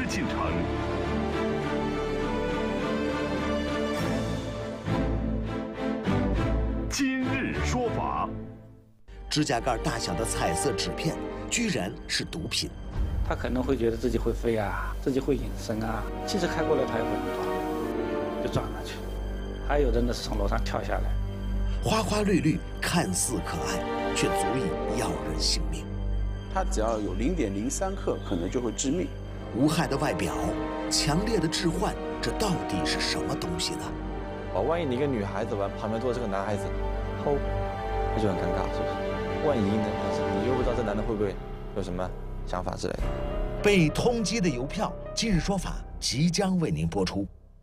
进程。今日说法。 指甲盖大小的彩色纸片，居然是毒品。 他可能会觉得自己会飞啊，自己会隐身啊，其实开过来他也会很抓，就撞上去。还有的呢是从楼上跳下来。 花花绿绿，看似可爱，却足以要人性命。 它只要有0.03克，可能就会致命。 无害的外表，强烈的致幻，这到底是什么东西呢？ 万一你一个女孩子吧，旁边坐着个男孩子，吼，那就很尴尬，是不是？万一呢？但是你又不知道这男的会不会有什么想法之类的。 被通缉的邮票，今日说法即将为您播出。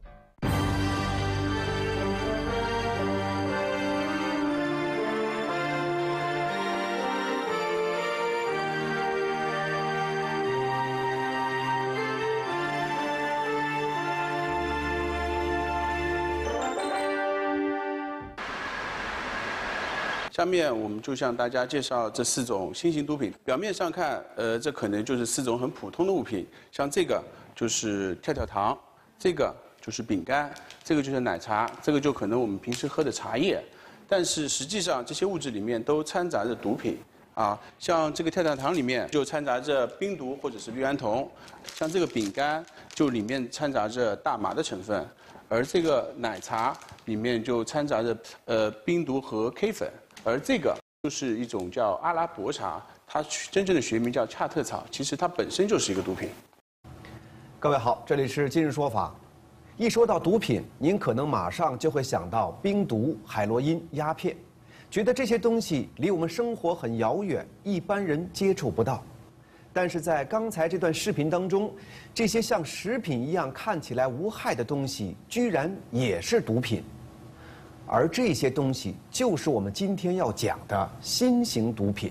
下面我们就向大家介绍这4种新型毒品。表面上看，这可能就是4种很普通的物品，像这个就是跳跳糖，这个就是饼干，这个就是奶茶，这个就可能我们平时喝的茶叶。但是实际上这些物质里面都掺杂着毒品啊，像这个跳跳糖里面就掺杂着冰毒或者是氯胺酮，像这个饼干就里面掺杂着大麻的成分，而这个奶茶里面就掺杂着冰毒和 K 粉。而这个就是一种叫阿拉伯茶，它真正的学名叫恰特草，其实它本身就是一个毒品。 各位好，这里是今日说法。一说到毒品，您可能马上就会想到冰毒、海洛因、鸦片，觉得这些东西离我们生活很遥远，一般人接触不到。但是在刚才这段视频当中，这些像食品一样看起来无害的东西，居然也是毒品。而这些东西就是我们今天要讲的新型毒品。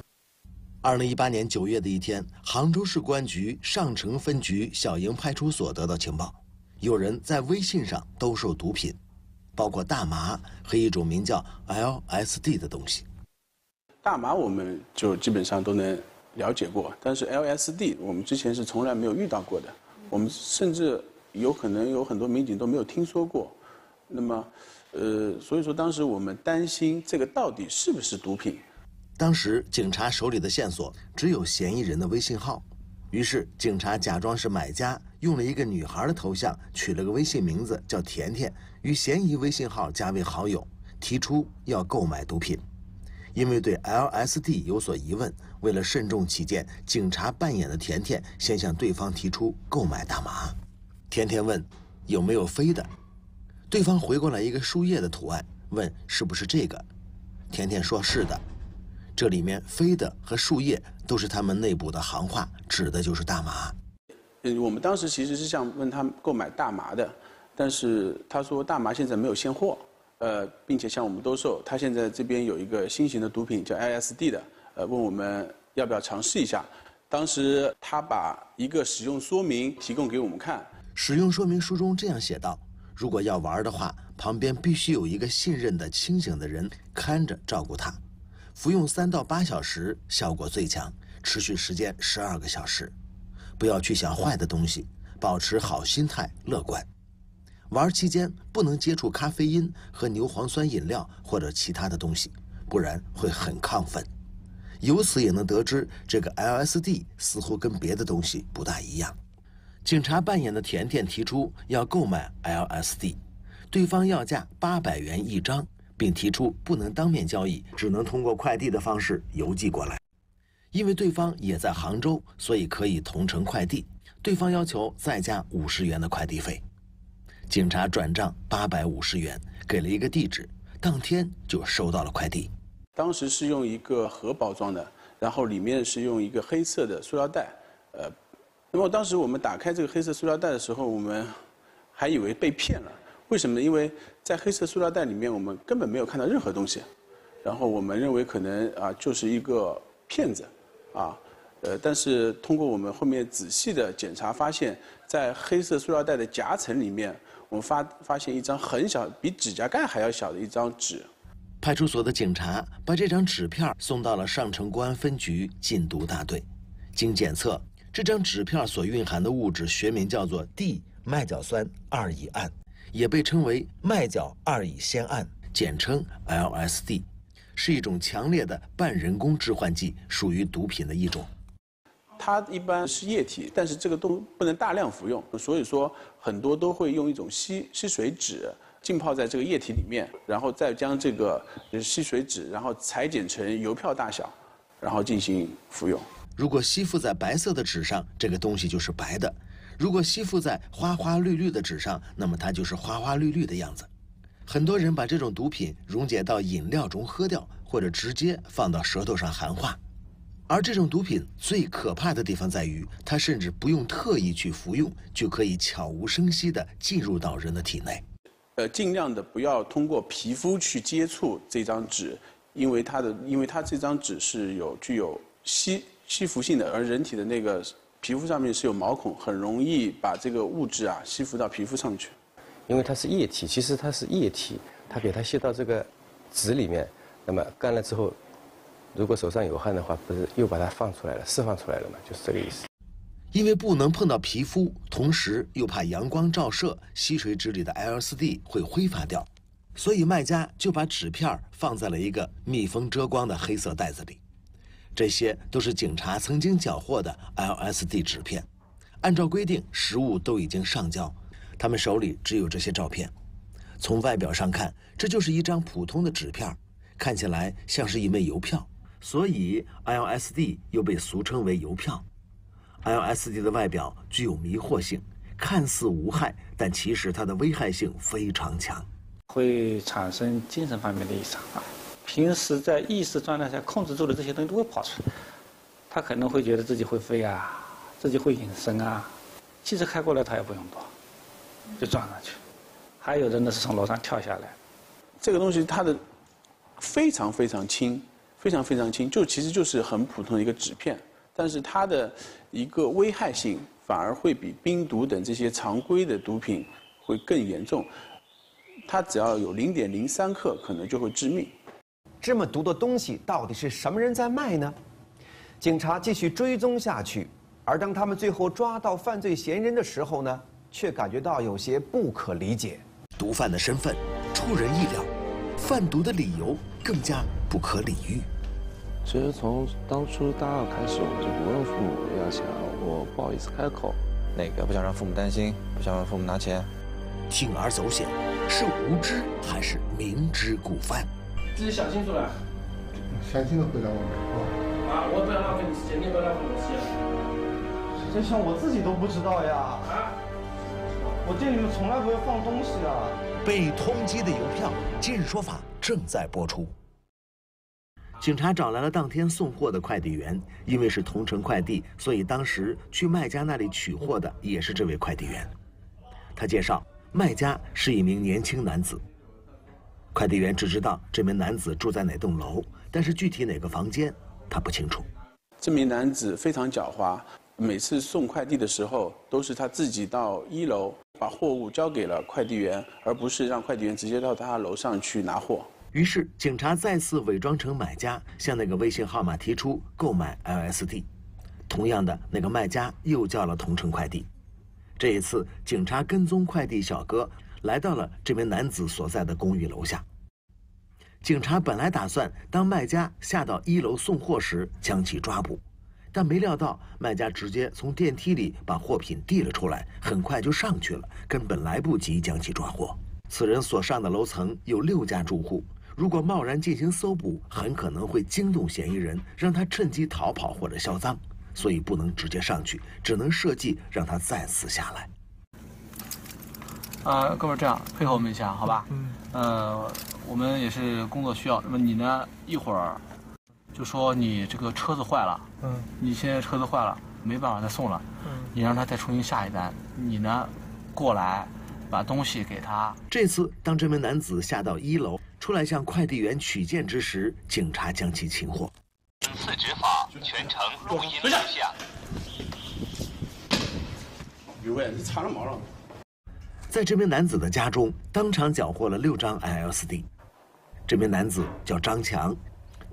2018年9月的一天，杭州市公安局上城分局小营派出所得到情报，有人在微信上兜售毒品，包括大麻和一种名叫 LSD 的东西。 大麻我们就基本上都能了解过，但是 LSD 我们之前是从来没有遇到过的，我们甚至有可能有很多民警都没有听说过。那么所以说当时我们担心这个到底是不是毒品。 当时警察手里的线索只有嫌疑人的微信号，于是警察假装是买家，用了一个女孩的头像，取了个微信名字叫甜甜，与嫌疑微信号加为好友，提出要购买毒品。因为对 LSD 有所疑问，为了慎重起见，警察扮演的甜甜先向对方提出购买大麻。甜甜问有没有飞的，对方回过来一个树叶的图案，问是不是这个。甜甜说是的，这里面飞的和树叶都是他们内部的行话，指的就是大麻。 我们当时其实是想问他购买大麻的，但是他说大麻现在没有现货，并且向我们兜售。他现在这边有一个新型的毒品叫 LSD 的，问我们要不要尝试一下。当时他把一个使用说明提供给我们看， 使用说明书中这样写道：如果要玩的话，旁边必须有一个信任的清醒的人看着照顾他。服用3到8小时效果最强，持续时间12个小时。不要去想坏的东西，保持好心态，乐观。玩期间不能接触咖啡因和牛磺酸饮料或者其他的东西，不然会很亢奋。由此也能得知，这个 LSD 似乎跟别的东西不大一样。警察扮演的甜甜提出要购买 LSD， 对方要价800元1张，并提出不能当面交易，只能通过快递的方式邮寄过来。因为对方也在杭州，所以可以同城快递，对方要求再加50元的快递费。警察转账850元，给了一个地址，当天就收到了快递。 当时是用一个盒包装的，然后里面是用一个黑色的塑料袋，那么当时我们打开这个黑色塑料袋的时候，我们还以为被骗了。为什么呢？因为在黑色塑料袋里面，我们根本没有看到任何东西，然后我们认为可能就是一个骗子，但是通过我们后面仔细的检查，发现在黑色塑料袋的夹层里面，我们发现一张很小，比指甲盖还要小的一张纸。 派出所的警察把这张纸片送到了上城公安分局禁毒大队，经检测， 这张纸片所蕴含的物质学名叫做 D 麦角酸2乙胺，也被称为麦角2乙酰胺，简称 LSD， 是一种强烈的半人工致幻剂，属于毒品的一种。 它一般是液体，但是这个都不能大量服用，所以说很多都会用一种吸水纸浸泡在这个液体里面，然后再将这个吸水纸然后裁剪成邮票大小，然后进行服用。 如果吸附在白色的纸上，这个东西就是白的；如果吸附在花花绿绿的纸上，那么它就是花花绿绿的样子。很多人把这种毒品溶解到饮料中喝掉，或者直接放到舌头上含化。而这种毒品最可怕的地方在于，它甚至不用特意去服用，就可以悄无声息地进入到人的体内。 尽量的不要通过皮肤去接触这张纸，因为它这张纸是具有吸附性的，而人体的那个皮肤上面是有毛孔，很容易把这个物质吸附到皮肤上去。 因为它是液体，其实它是液体，它给它吸到这个纸里面，那么干了之后，如果手上有汗的话，不是又把它放出来了，释放出来了嘛，就是这个意思。 因为不能碰到皮肤，同时又怕阳光照射，吸水纸里的 LSD 会挥发掉，所以卖家就把纸片放在了一个密封遮光的黑色袋子里。这些都是警察曾经缴获的 LSD 纸片，按照规定，实物都已经上交，他们手里只有这些照片。从外表上看，这就是一张普通的纸片，看起来像是一枚邮票，所以 LSD 又被俗称为邮票。LSD 的外表具有迷惑性，看似无害，但其实它的危害性非常强， 会产生精神方面的异常啊。平时在意识状态下控制住的这些东西都会跑出来，他可能会觉得自己会飞啊，自己会隐身啊，汽车开过来他也不用躲，就撞上去。还有的呢是从楼上跳下来。 这个东西它的非常非常轻，非常非常轻，其实就是很普通的一个纸片，但是它的一个危害性反而会比冰毒等这些常规的毒品会更严重，它只要有0.03克可能就会致命。 这么毒的东西到底是什么人在卖呢？警察继续追踪下去，而当他们最后抓到犯罪嫌疑人的时候呢，却感觉到有些不可理解。 毒贩的身份出人意料，贩毒的理由更加不可理喻。 其实从当初大二开始，我就不问父母要钱了，我不好意思开口。不想让父母担心，不想让父母拿钱。 铤而走险，是无知还是明知故犯？ 自己想清楚了。 详细的回答我们。 啊，我不要浪费你时间，你也不要浪费我时间。 这像我自己都不知道呀。 啊， 我店里面从来不会放东西啊。 被通缉的邮票，今日说法正在播出。警察找来了当天送货的快递员，因为是同城快递，所以当时去卖家那里取货的也是这位快递员。他介绍，卖家是一名年轻男子。快递员只知道这名男子住在哪栋楼，但是具体哪个房间他不清楚。 这名男子非常狡猾，每次送快递的时候都是他自己到1楼把货物交给了快递员，而不是让快递员直接到他楼上去拿货。 于是警察再次伪装成买家，向那个微信号码提出购买 LSD。同样的，那个卖家又叫了同城快递。这一次，警察跟踪快递小哥来到了这名男子所在的公寓楼下。警察本来打算当卖家下到1楼送货时将其抓捕，但没料到卖家直接从电梯里把货品递了出来，很快就上去了，根本来不及将其抓获。此人所上的楼层有6家住户，如果贸然进行搜捕，很可能会惊动嫌疑人，让他趁机逃跑或者销赃，所以不能直接上去，只能设计让他再次下来。 各位这样配合我们一下，好吧？我们也是工作需要。那么你呢，一会儿就说你这个车子坏了，你现在车子坏了，没办法再送了，你让他再重新下一单，你呢过来把东西给他。 这次当这名男子下到1楼出来向快递员取件之时，警察将其擒获。 本次执法全程录音录像。 有位，你查了毛了？ 在这名男子的家中，当场缴获了6张 LSD。这名男子叫张强，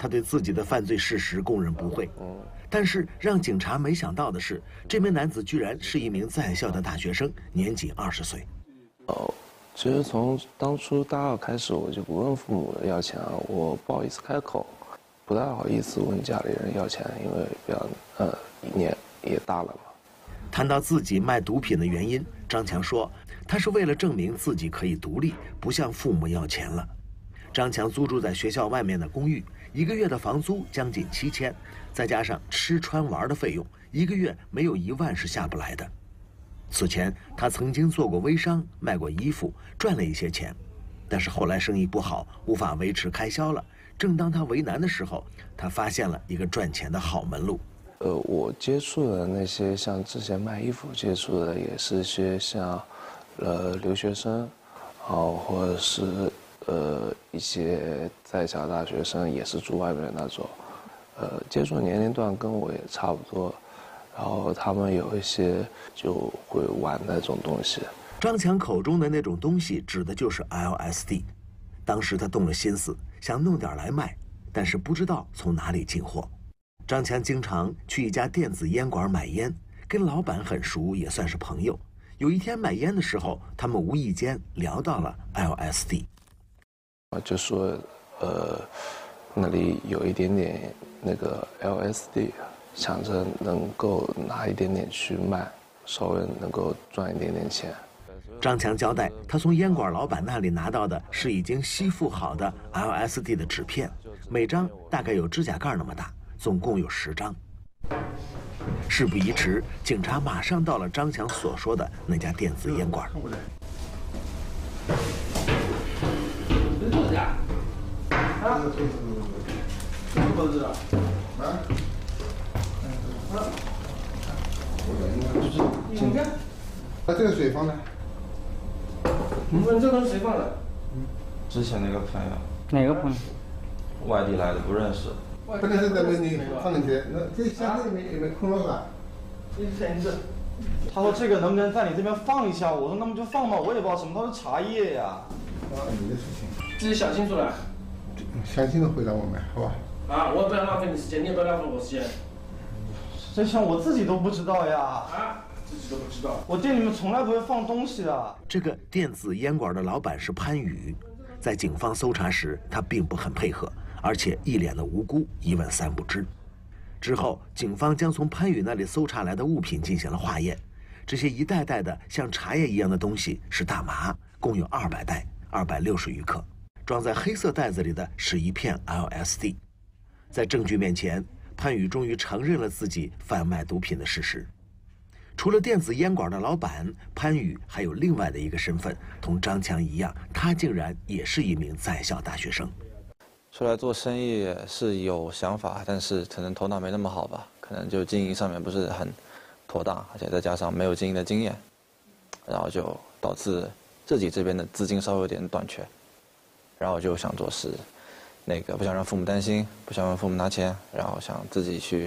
他对自己的犯罪事实供认不讳。但是让警察没想到的是，这名男子居然是一名在校的大学生，年仅20岁。 其实从当初大二开始，我就不问父母要钱，我不好意思开口，不太好意思问家里人要钱，因为比较年也大了嘛。 谈到自己卖毒品的原因，张强说，他是为了证明自己可以独立，不向父母要钱了。张强租住在学校外面的公寓，1个月的房租将近7000，再加上吃穿玩的费用，1个月没有1万是下不来的。此前他曾经做过微商，卖过衣服，赚了一些钱，但是后来生意不好，无法维持开销了。正当他为难的时候，他发现了一个赚钱的好门路。 我接触的那些像之前卖衣服接触的，也是些像留学生，或者是一些在校大学生，也是住外面的那种，接触年龄段跟我也差不多。然后他们有一些就会玩那种东西。 张强口中的那种东西指的就是 LSD。当时他动了心思，想弄点来卖，但是不知道从哪里进货。张强经常去一家电子烟馆买烟，跟老板很熟，也算是朋友。有一天买烟的时候，他们无意间聊到了 LSD。 就说那里有一点点那个 LSD。想着能够拿一点点去卖，稍微能够赚一点点钱。 张强交代，他从烟馆老板那里拿到的是已经吸附好的 LSD 的纸片，每张大概有指甲盖那么大，总共有10张。事不宜迟，警察马上到了张强所说的那家电子烟馆。 这个水放哪？ 你们这个谁放的？ 之前那个朋友。 哪个朋友？ 外地来的，不认识。 不认识在这里放进去，那这箱子里面有没有空了吧？ 他说这个能不能在你这边放一下？我说那么就放吧，我也不知道什么，他说茶叶呀。 你的事情， 自己想清楚了。 详细的回答我们，好吧？ 我也不要浪费你时间，你也不要浪费我时间。这项我自己都不知道呀。自己都不知道。我店里面从来不会放东西的。 这个电子烟馆的老板是潘宇，在警方搜查时，他并不很配合，而且一脸的无辜，一问三不知。之后，警方将从潘宇那里搜查来的物品进行了化验，这些一袋袋的像茶叶一样的东西是大麻，共有200袋，260余克。装在黑色袋子里的是一片 LSD。在证据面前，潘宇终于承认了自己贩卖毒品的事实。除了电子烟馆的老板，潘宇还有另外的一个身份，同张强一样，他竟然也是一名在校大学生。 出来做生意是有想法，但是可能头脑没那么好吧，可能就经营上面不是很妥当，而且再加上没有经营的经验，然后就导致自己这边的资金稍微有点短缺，然后就想做事，不想让父母担心，不想让父母拿钱，然后想自己去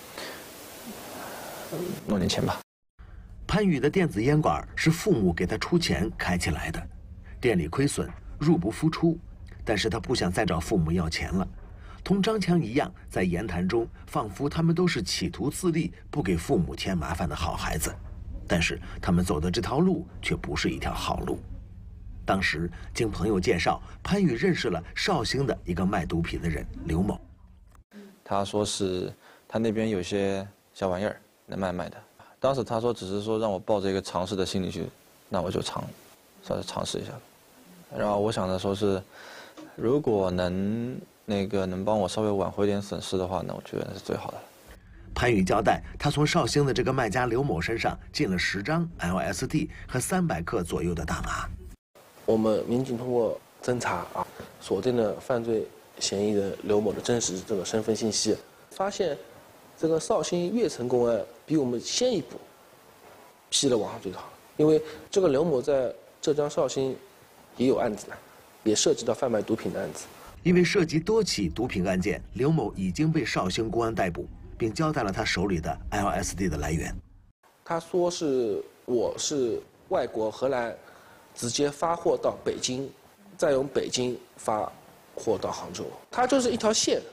弄点钱吧。 潘宇的电子烟馆是父母给他出钱开起来的，店里亏损，入不敷出，但是他不想再找父母要钱了。同张强一样，在言谈中仿佛他们都是企图自立、不给父母添麻烦的好孩子，但是他们走的这条路却不是一条好路。当时经朋友介绍，潘宇认识了绍兴的一个卖毒品的人刘某。 他说是他那边有些小玩意儿能卖的。当时他说只是说让我抱着一个尝试的心理去，那我就稍微尝试一下。然后我想着说是，如果能帮我稍微挽回点损失的话，那我觉得是最好的。 潘宇交代，他从绍兴的这个卖家刘某身上进了10张 LSD 和300克左右的大麻。 我们民警通过侦查锁定了犯罪嫌疑人刘某的真实这个身份信息，发现这个绍兴悦城公安比我们先一步批了网上追查，因为这个刘某在浙江绍兴也有案子呢，也涉及到贩卖毒品的案子。 因为涉及多起毒品案件，刘某已经被绍兴公安逮捕，并交代了他手里的 LSD 的来源。 他说我是外国荷兰直接发货到北京，再由北京发货到杭州，它就是一条线，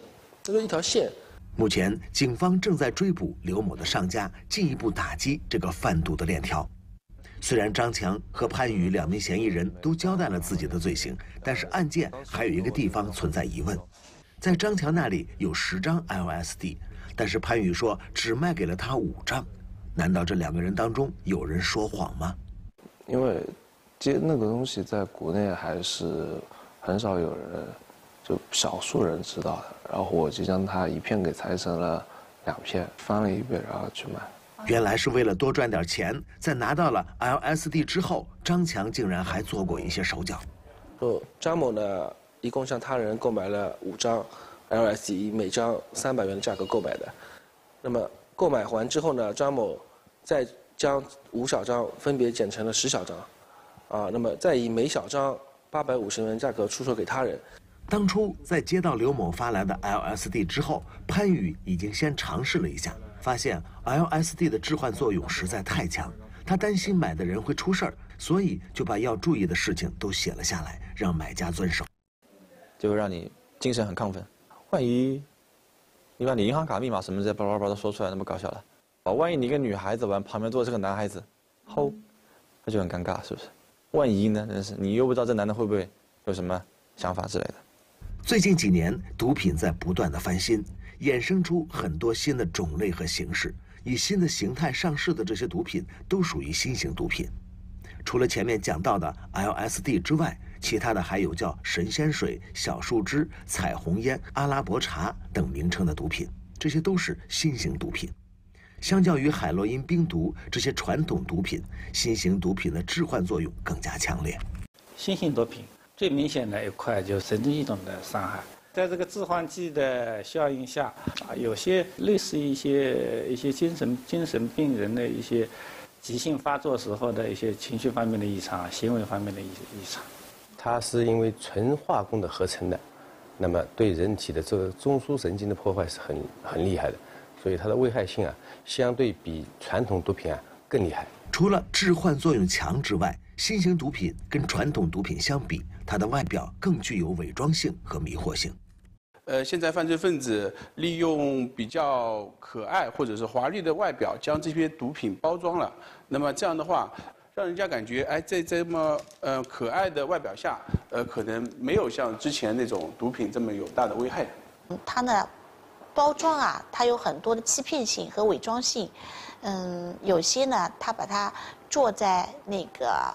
这个一条线。 目前，警方正在追捕刘某的上家，进一步打击这个贩毒的链条。虽然张强和潘宇2名嫌疑人都交代了自己的罪行，但是案件还有一个地方存在疑问。在张强那里有10张 LSD， 但是潘宇说只卖给了他5张。难道这2个人当中有人说谎吗？ 因为接那个东西在国内还是很少有人，就少数人知道的。然后我就将它一片给裁成了2片，翻了一遍，然后去卖。 原来是为了多赚点钱，在拿到了 LSD 之后，张强竟然还做过一些手脚。 张某呢，一共向他人购买了5张 LSD， 每张300元的价格购买的。那么购买完之后呢，张某再将5小张分别剪成了10小张，那么再以每小张850元价格出售给他人。 当初在接到刘某发来的 LSD 之后，潘宇已经先尝试了一下，发现 LSD 的致幻作用实在太强，他担心买的人会出事儿，所以就把要注意的事情都写了下来，让买家遵守。 就会让你精神很亢奋，万一你把你银行卡密码什么这些巴拉巴拉都说出来，那么搞笑了。万一你一个女孩子玩，旁边坐的是个男孩子，那就很尴尬，是不是？万一呢？真是你又不知道这男的会不会有什么想法之类的。 最近几年，毒品在不断的翻新，衍生出很多新的种类和形式，以新的形态上市的这些毒品都属于新型毒品。除了前面讲到的 LSD 之外，其他的还有叫神仙水、小树枝、彩虹烟、阿拉伯茶等名称的毒品，这些都是新型毒品。相较于海洛因、冰毒这些传统毒品，新型毒品的致幻作用更加强烈。 新型毒品最明显的一块就是神经系统的伤害，在这个致幻剂的效应下，有些类似一些精神病人的一些急性发作时候的一些情绪方面的异常、行为方面的异常。 它是因为纯化工的合成的，那么对人体的这个中枢神经的破坏是很厉害的，所以它的危害性相对比传统毒品更厉害。 除了致幻作用强之外，新型毒品跟传统毒品相比，它的外表更具有伪装性和迷惑性。 现在犯罪分子利用比较可爱或者是华丽的外表，将这些毒品包装了。那么这样的话，让人家感觉，在这么可爱的外表下，可能没有像之前那种毒品这么有大的危害。 它的包装它有很多的欺骗性和伪装性。有些呢，它把它做在那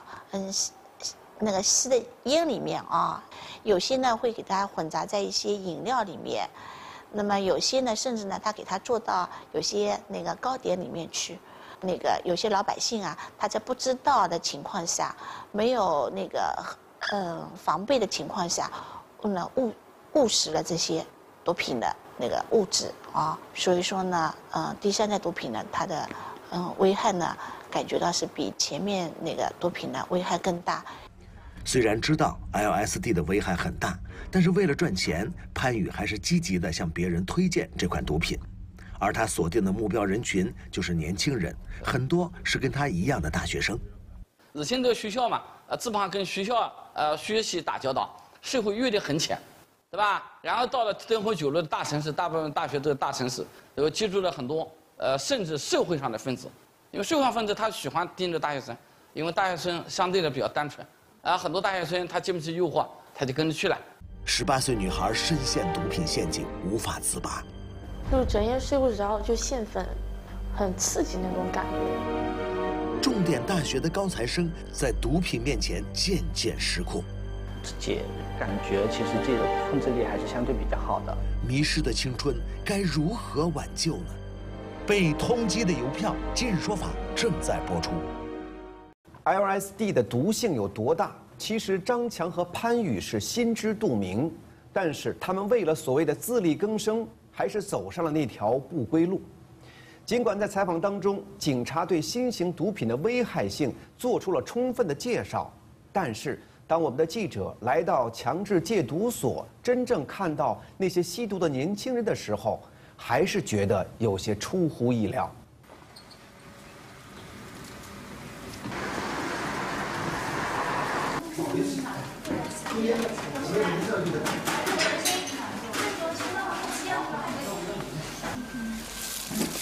个吸的烟里面有些呢会给它混杂在一些饮料里面，那么有些呢，甚至呢，它给它做到有些那个糕点里面去。那个有些老百姓他在不知道的情况下，没有那个防备的情况下，误食了这些毒品的那个物质所以说呢，第三代毒品呢，它的危害呢，感觉到是比前面那个毒品呢危害更大。 虽然知道 LSD 的危害很大，但是为了赚钱，潘宇还是积极地向别人推荐这款毒品。而他锁定的目标人群就是年轻人，很多是跟他一样的大学生。 现在学校嘛，基本上跟学校学习打交道，社会阅历很浅，对吧？然后到了灯红酒绿的大城市，大部分大学都是大城市，然后接触了很多甚至社会上的分子，因为社会上分子他喜欢盯着大学生，因为大学生相对的比较单纯，很多大学生他经不起诱惑，他就跟着去了。 18岁女孩深陷毒品陷阱，无法自拔。 就整夜睡不着，就兴奋，很刺激那种感觉。 重点大学的高材生在毒品面前渐渐失控， 自己感觉其实自己的控制力还是相对比较好的。 迷失的青春该如何挽救呢？被通缉的邮票，今日说法正在播出。 LSD 的毒性有多大？其实张强和潘宇是心知肚明，但是他们为了所谓的自力更生，还是走上了那条不归路。尽管在采访当中，警察对新型毒品的危害性做出了充分的介绍，但是当我们的记者来到强制戒毒所，真正看到那些吸毒的年轻人的时候，还是觉得有些出乎意料。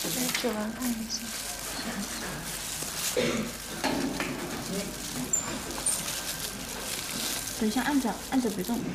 指纹按一下。等一下，按着别动。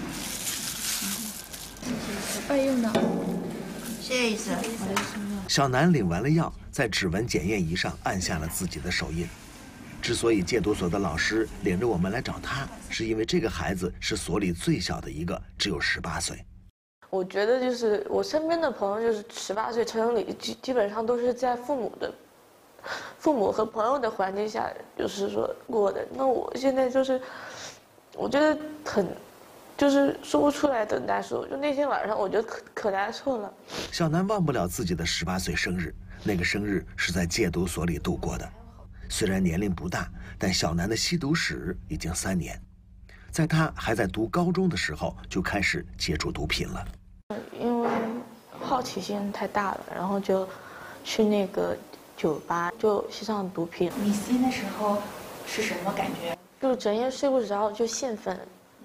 爱用的， 谢谢医生。 小南领完了药，在指纹检验仪上按下了自己的手印。之所以戒毒所的老师领着我们来找他，是因为这个孩子是所里最小的一个，只有18岁。 我觉得就是我身边的朋友，就是18岁成人礼，基本上都是在父母和朋友的环境下，就是说过的。那我现在就是，我觉得就是说不出来的难受。就那天晚上，我觉得可难受了。 小南忘不了自己的18岁生日，那个生日是在戒毒所里度过的。虽然年龄不大，但小南的吸毒史已经3年。在他还在读高中的时候，就开始接触毒品了。 因为好奇心太大了，然后就去那个酒吧就吸上毒品。 你吸的时候是什么感觉？ 就整夜睡不着，就兴奋，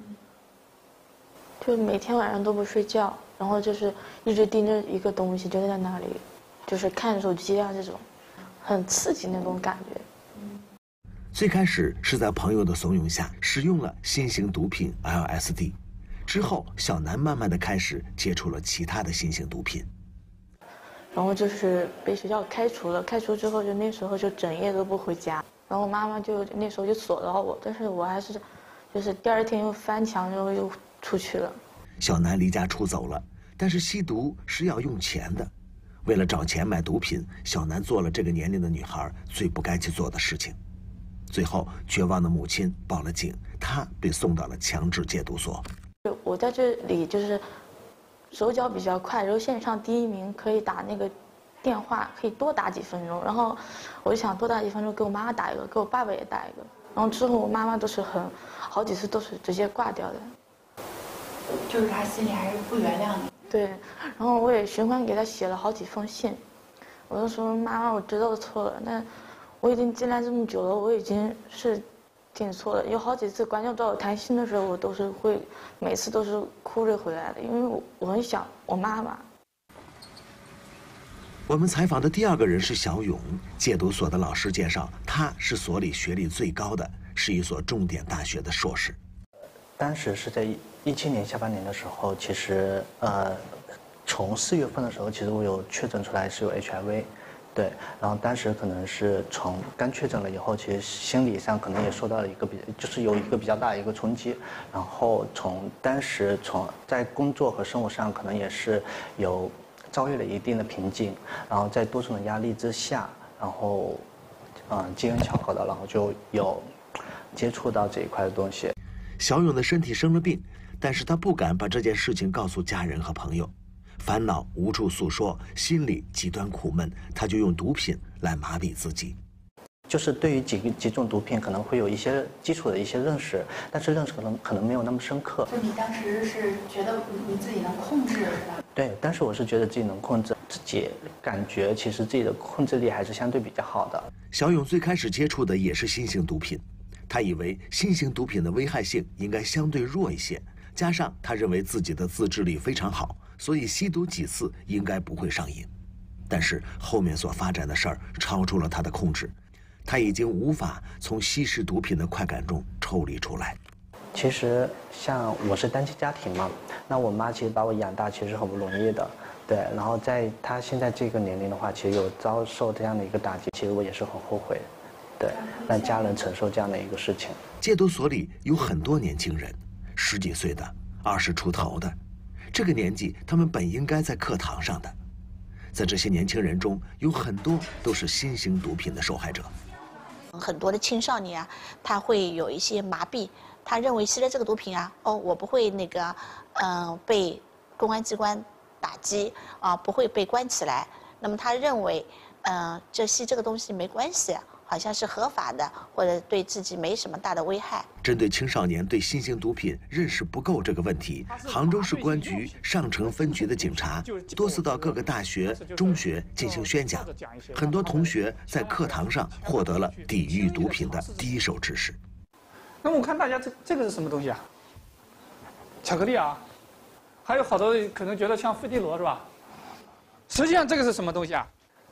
就每天晚上都不睡觉，然后就是一直盯着一个东西，就在那里，就是看手机啊这种，很刺激那种感觉。 最开始是在朋友的怂恿下使用了新型毒品 LSD， 之后小南慢慢的开始接触了其他的新型毒品。 然后就是被学校开除了，开除之后就那时候就整夜都不回家，然后妈妈就那时候就锁到我，但是我还是就是第2天又翻墙，然后又出去了。 小南离家出走了，但是吸毒是要用钱的，为了找钱买毒品，小南做了这个年龄的女孩最不该去做的事情。最后，绝望的母亲报了警，她被送到了强制戒毒所。 我在这里就是手脚比较快，然后线上第1名，可以打那个电话，可以多打几分钟。然后我就想多打几分钟，给我妈妈打一个，给我爸爸也打一个。然后之后我妈妈都是好几次都是直接挂掉的。 就是她心里还是不原谅你。 对，然后我也循环给她写了好几封信，我就说妈妈，我知道错了，但我已经进来这么久了，我已经是挺错了。有好几次管教找我谈心的时候，我都是会每次都是哭着回来的，因为我很想我妈妈。 我们采访的第2个人是小勇，戒毒所的老师介绍，他是所里学历最高的，是一所重点大学的硕士。 当时是在17年下半年的时候，其实从4月份的时候，其实我有确诊出来是有 HIV。对，然后当时可能是从刚确诊了以后，其实心理上可能也受到了有一个比较大的一个冲击，然后当时在工作和生活上可能也是有遭遇了一定的瓶颈，然后在多重的压力之下，然后机缘巧合的，然后就有接触到这一块的东西。 小勇的身体生了病，但是他不敢把这件事情告诉家人和朋友。烦恼无处诉说，心里极端苦闷，他就用毒品来麻痹自己。 就是对于几种毒品可能会有一些基础的一些认识，但是认识可能没有那么深刻。 就你当时是觉得你自己能控制，是吧？ 对，当时我是觉得自己能控制，自己感觉其实自己的控制力还是相对比较好的。 小勇最开始接触的也是新型毒品，他以为新型毒品的危害性应该相对弱一些，加上他认为自己的自制力非常好，所以吸毒几次应该不会上瘾。但是后面所发展的事儿超出了他的控制，他已经无法从吸食毒品的快感中抽离出来。 其实像我是单亲家庭嘛，那我妈其实把我养大其实很不容易的，对。然后在她现在这个年龄的话，其实有遭受这样的一个打击，其实我也是很后悔，对，让家人承受这样的一个事情。 戒毒所里有很多年轻人，10几岁的，20出头的，这个年纪他们本应该在课堂上的。在这些年轻人中，有很多都是新型毒品的受害者。 很多的青少年啊，他会有一些麻痹，他认为吸了这个毒品啊，我不会被公安机关打击啊，不会被关起来。那么他认为，吸这个东西没关系，好像是合法的，或者对自己没什么大的危害。 针对青少年对新型毒品认识不够这个问题，杭州市公安局上城分局的警察多次到各个大学、中学进行宣讲，很多同学在课堂上获得了抵御毒品的第一手知识。 那我看大家这个是什么东西啊？巧克力啊，还有好多可能觉得像费迪罗是吧？实际上这个是什么东西啊？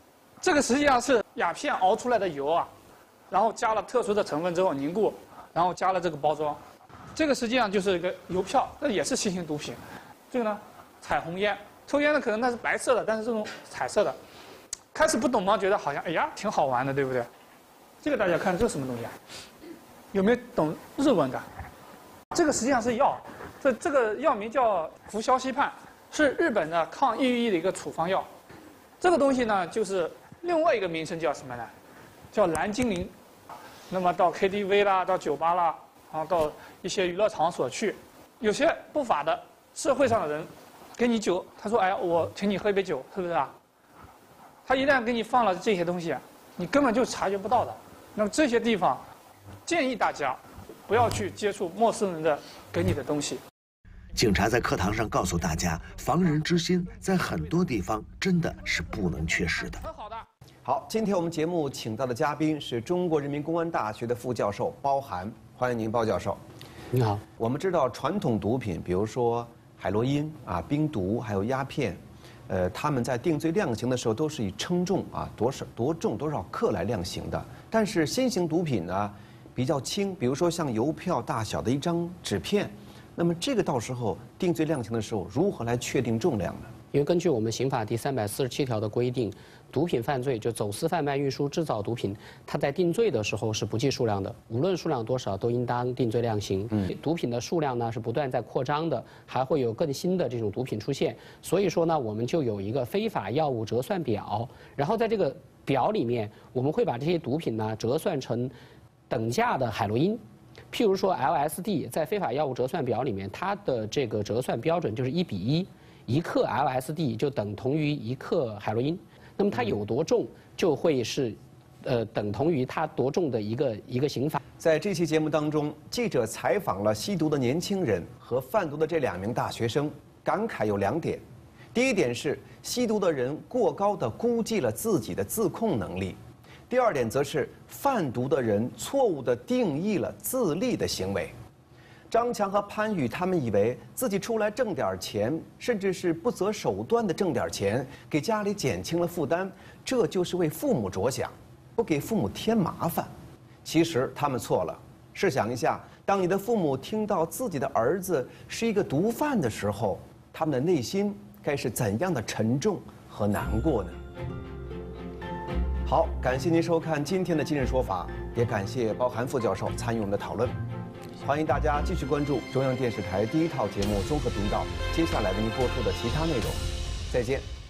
这个实际上是鸦片熬出来的油啊，然后加了特殊的成分之后凝固，然后加了这个包装，这个实际上就是一个邮票，这也是新型毒品。这个呢，彩虹烟，抽烟的可能那是白色的，但是这种彩色的，开始不懂吗？觉得好像哎呀挺好玩的，对不对？这个大家看这是什么东西啊？有没有懂日文的？这个实际上是药，这个药名叫氟硝西泮，是日本的抗抑郁的一个处方药。这个东西呢，就是另外一个名称叫什么呢？叫蓝精灵。那么到 KTV 啦，到酒吧啦，然后到一些娱乐场所去，有些不法的社会上的人给你酒，他说：“哎呀，我请你喝一杯酒，是不是啊？”他一旦给你放了这些东西，你根本就察觉不到的。那么这些地方，建议大家不要去接触陌生人的给你的东西。 警察在课堂上告诉大家，防人之心在很多地方真的是不能缺失的。 好，今天我们节目请到的嘉宾是中国人民公安大学的副教授包涵，欢迎您，包教授。 你好。 我们知道传统毒品，比如说海洛因啊、冰毒，还有鸦片，他们在定罪量刑的时候都是以称重啊多重多少克来量刑的。但是新型毒品呢比较轻，比如说像邮票大小的一张纸片，那么这个到时候定罪量刑的时候如何来确定重量呢？ 因为根据我们刑法第347条的规定，毒品犯罪就走私、贩卖、运输、制造毒品，它在定罪的时候是不计数量的，无论数量多少都应当定罪量刑。毒品的数量呢是不断在扩张的，还会有更新的这种毒品出现。所以说呢，我们就有一个非法药物折算表，然后在这个表里面，我们会把这些毒品呢折算成等价的海洛因。譬如说 LSD 在非法药物折算表里面，它的这个折算标准就是1:1，1克 LSD 就等同于1克海洛因。那么它有多重，就会是，等同于它多重的一个刑罚。 在这期节目当中，记者采访了吸毒的年轻人和贩毒的这2名大学生，感慨有2点。第一点是吸毒的人过高地估计了自己的自控能力。第二点则是贩毒的人错误地定义了自立的行为。张强和潘宇他们以为自己出来挣点钱，甚至是不择手段地挣点钱，给家里减轻了负担，这就是为父母着想，不给父母添麻烦。其实他们错了。试想一下，当你的父母听到自己的儿子是一个毒贩的时候，他们的内心该是怎样的沉重和难过呢？好，感谢您收看今天的《今日说法》，也感谢包涵副教授参与我们的讨论。欢迎大家继续关注中央电视台第一套节目综合频道接下来为您播出的其他内容。再见。